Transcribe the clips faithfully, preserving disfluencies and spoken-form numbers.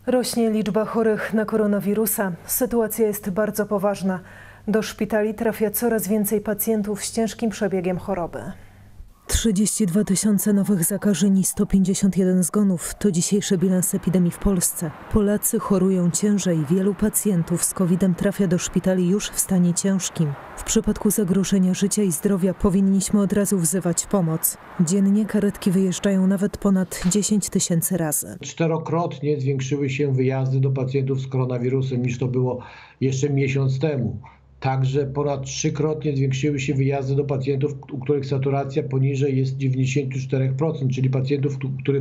Rośnie liczba chorych na koronawirusa. Sytuacja jest bardzo poważna. Do szpitali trafia coraz więcej pacjentów z ciężkim przebiegiem choroby. trzydzieści dwa tysiące nowych zakażeń i sto pięćdziesiąt jeden zgonów to dzisiejszy bilans epidemii w Polsce. Polacy chorują ciężej. Wielu pacjentów z kowidem trafia do szpitali już w stanie ciężkim. W przypadku zagrożenia życia i zdrowia powinniśmy od razu wzywać pomoc. Dziennie karetki wyjeżdżają nawet ponad dziesięć tysięcy razy. Czterokrotnie zwiększyły się wyjazdy do pacjentów z koronawirusem niż to było jeszcze miesiąc temu. Także ponad trzykrotnie zwiększyły się wyjazdy do pacjentów, u których saturacja poniżej jest dziewięćdziesiąt cztery procent, czyli pacjentów, u których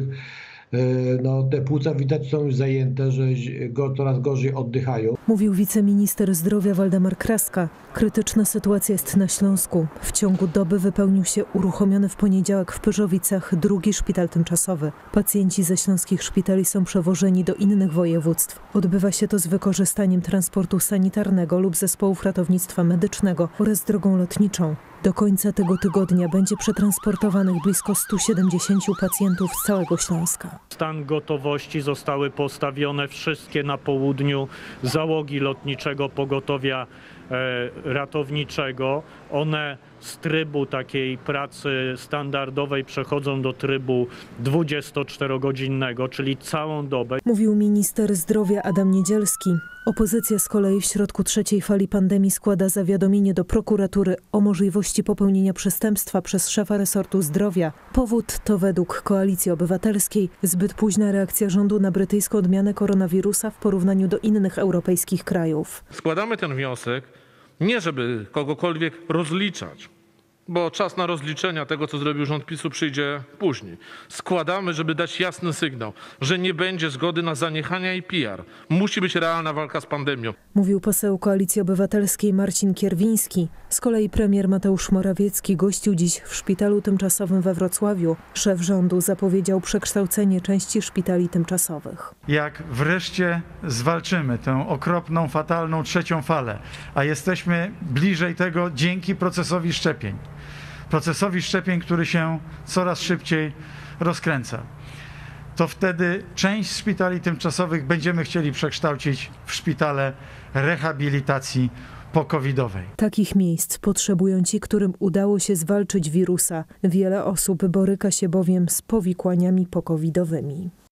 no, te płuca widać są już zajęte, że go coraz gorzej oddychają. Mówił wiceminister zdrowia Waldemar Kraska. Krytyczna sytuacja jest na Śląsku. W ciągu doby wypełnił się uruchomiony w poniedziałek w Pyrzowicach drugi szpital tymczasowy. Pacjenci ze śląskich szpitali są przewożeni do innych województw. Odbywa się to z wykorzystaniem transportu sanitarnego lub zespołów ratownictwa medycznego oraz drogą lotniczą. Do końca tego tygodnia będzie przetransportowanych blisko stu siedemdziesięciu pacjentów z całego Śląska. Stan gotowości zostały postawione wszystkie na południu załogi lotniczego pogotowia e, ratowniczego. One z trybu takiej pracy standardowej przechodzą do trybu dwudziestoczterogodzinnego, czyli całą dobę. Mówił minister zdrowia Adam Niedzielski. Opozycja z kolei w środku trzeciej fali pandemii składa zawiadomienie do prokuratury o możliwości popełnienia przestępstwa przez szefa resortu zdrowia. Powód to według Koalicji Obywatelskiej zbyt późna reakcja rządu na brytyjską odmianę koronawirusa w porównaniu do innych europejskich krajów. Składamy ten wniosek nie żeby kogokolwiek rozliczać, bo czas na rozliczenia tego, co zrobił rząd PiSu, przyjdzie później. Składamy, żeby dać jasny sygnał, że nie będzie zgody na zaniechania i P R. Musi być realna walka z pandemią. Mówił poseł Koalicji Obywatelskiej Marcin Kierwiński. Z kolei premier Mateusz Morawiecki gościł dziś w szpitalu tymczasowym we Wrocławiu. Szef rządu zapowiedział przekształcenie części szpitali tymczasowych. Jak wreszcie zwalczymy tę okropną, fatalną trzecią falę, a jesteśmy bliżej tego dzięki procesowi szczepień. procesowi szczepień, który się coraz szybciej rozkręca, to wtedy część szpitali tymczasowych będziemy chcieli przekształcić w szpitale rehabilitacji pokowidowej. Takich miejsc potrzebują ci, którym udało się zwalczyć wirusa. Wiele osób boryka się bowiem z powikłaniami pokowidowymi.